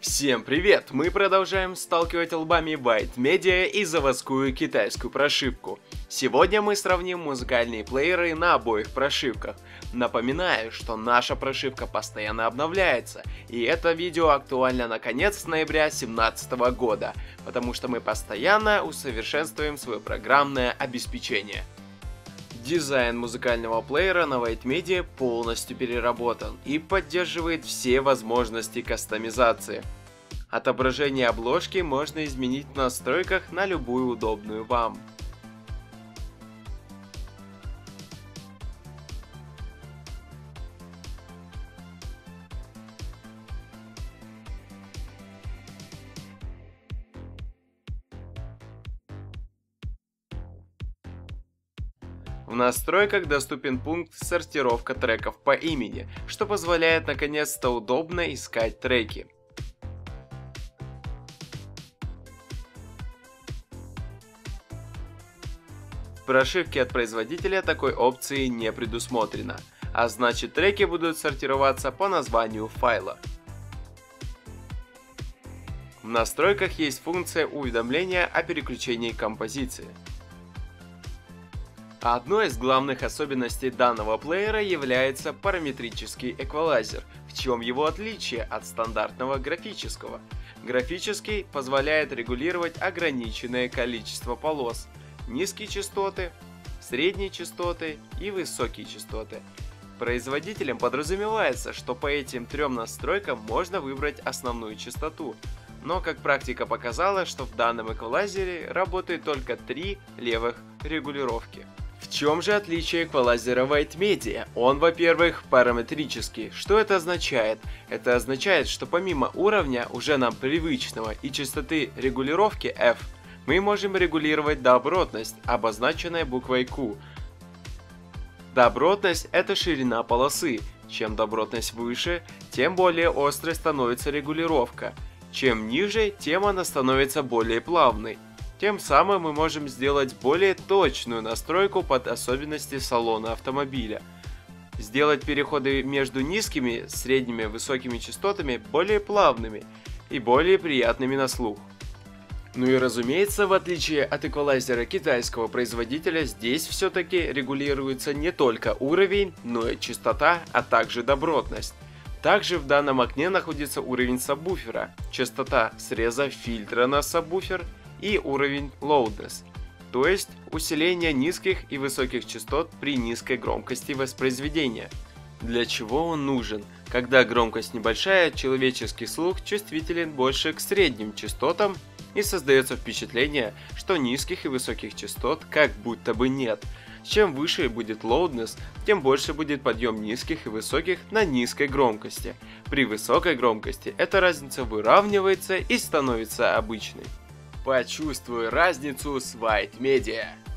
Всем привет! Мы продолжаем сталкивать лбами White Media и заводскую китайскую прошивку. Сегодня мы сравним музыкальные плееры на обоих прошивках. Напоминаю, что наша прошивка постоянно обновляется, и это видео актуально на конец ноября 2017 года, потому что мы постоянно усовершенствуем свое программное обеспечение. Дизайн музыкального плеера на White Media полностью переработан и поддерживает все возможности кастомизации. Отображение обложки можно изменить в настройках на любую удобную вам. В настройках доступен пункт «Сортировка треков по имени», что позволяет наконец-то удобно искать треки. В прошивке от производителя такой опции не предусмотрено, а значит треки будут сортироваться по названию файла. В настройках есть функция уведомления о переключении композиции. Одной из главных особенностей данного плеера является параметрический эквалайзер, в чем его отличие от стандартного графического. Графический позволяет регулировать ограниченное количество полос, низкие частоты, средние частоты и высокие частоты. Производителем подразумевается, что по этим трем настройкам можно выбрать основную частоту, но как практика показала, что в данном эквалайзере работает только 3 левых регулировки. В чем же отличие эквалайзера White Media? Он, во-первых, параметрический. Что это означает? Это означает, что помимо уровня, уже нам привычного, и частоты регулировки F, мы можем регулировать добротность, обозначенная буквой Q. Добротность – это ширина полосы. Чем добротность выше, тем более острой становится регулировка. Чем ниже, тем она становится более плавной. Тем самым мы можем сделать более точную настройку под особенности салона автомобиля. Сделать переходы между низкими, средними, высокими частотами более плавными и более приятными на слух. Ну и разумеется, в отличие от эквалайзера китайского производителя, здесь все-таки регулируется не только уровень, но и частота, а также добротность. Также в данном окне находится уровень сабвуфера, частота среза фильтра на сабвуфер и уровень loudness, то есть усиление низких и высоких частот при низкой громкости воспроизведения. Для чего он нужен? Когда громкость небольшая, человеческий слух чувствителен больше к средним частотам и создается впечатление, что низких и высоких частот как будто бы нет. Чем выше будет loudness, тем больше будет подъем низких и высоких на низкой громкости. При высокой громкости эта разница выравнивается и становится обычной. Почувствуй разницу с White Media.